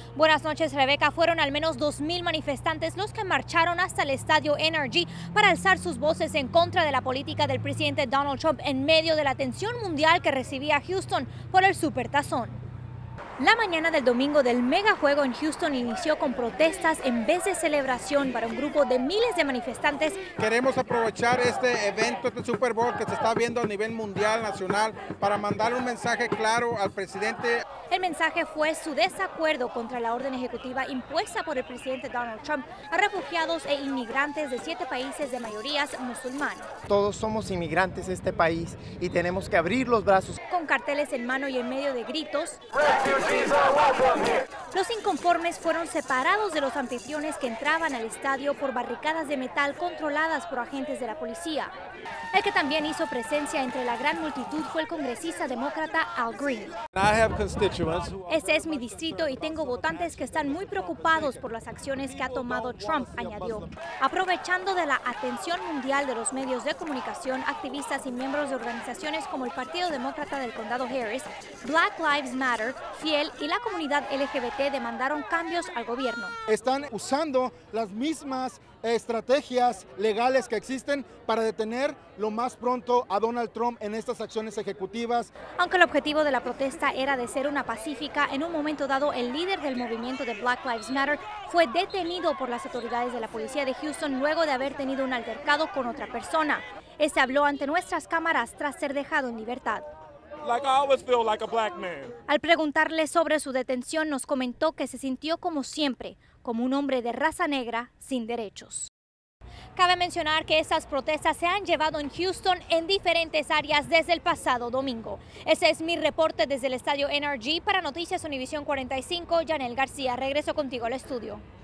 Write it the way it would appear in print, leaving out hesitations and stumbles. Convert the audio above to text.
Buenas noches, Rebeca. Fueron al menos 2,000 manifestantes los que marcharon hasta el estadio NRG para alzar sus voces en contra de la política del presidente Donald Trump en medio de la tensión mundial que recibía Houston por el Supertazón. La mañana del domingo del megajuego en Houston inició con protestas en vez de celebración para un grupo de miles de manifestantes. Queremos aprovechar este evento, este Super Bowl que se está viendo a nivel mundial, nacional, para mandar un mensaje claro al presidente. El mensaje fue su desacuerdo contra la orden ejecutiva impuesta por el presidente Donald Trump a refugiados e inmigrantes de 7 países de mayorías musulmanas. Todos somos inmigrantes de este país y tenemos que abrir los brazos. Con carteles en mano y en medio de gritos, los inconformes fueron separados de los anfitriones que entraban al estadio por barricadas de metal controladas por agentes de la policía. El que también hizo presencia entre la gran multitud fue el congresista demócrata Al Green. Este es mi distrito y tengo votantes que están muy preocupados por las acciones que ha tomado Trump, añadió. Aprovechando de la atención mundial de los medios de comunicación, activistas y miembros de organizaciones como el Partido Demócrata del Condado Harris, Black Lives Matter, Fiel y la comunidad LGBT demandaron cambios al gobierno. Están usando las mismas estrategias legales que existen para detener lo más pronto a Donald Trump en estas acciones ejecutivas. Aunque el objetivo de la protesta era de ser una pacífica, en un momento dado el líder del movimiento de Black Lives Matter fue detenido por las autoridades de la policía de Houston luego de haber tenido un altercado con otra persona. Este habló ante nuestras cámaras tras ser dejado en libertad. Al preguntarle sobre su detención, nos comentó que se sintió como siempre, como un hombre de raza negra sin derechos. Cabe mencionar que estas protestas se han llevado en Houston en diferentes áreas desde el pasado domingo. Ese es mi reporte desde el estadio NRG. Para Noticias Univisión 45, Yanel García. Regreso contigo al estudio.